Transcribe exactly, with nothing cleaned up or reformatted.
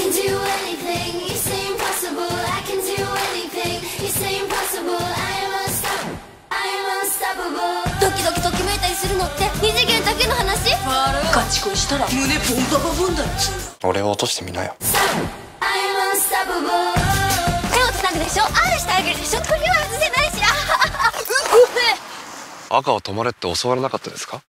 can do anything. You say impossible. I can do anything. You say impossible. I am unstoppable. I am unstoppable. ドキドキときめいたりするのって二次元だけの話？ ガチ恋したら胸ボンババボンだよ。 俺を落としてみなよ。 I am unstoppable. 手をつなぐでしょ、愛してあげるでしょ、鳥は外せないし。あははは。 赤を止まれって教わらなかったですか？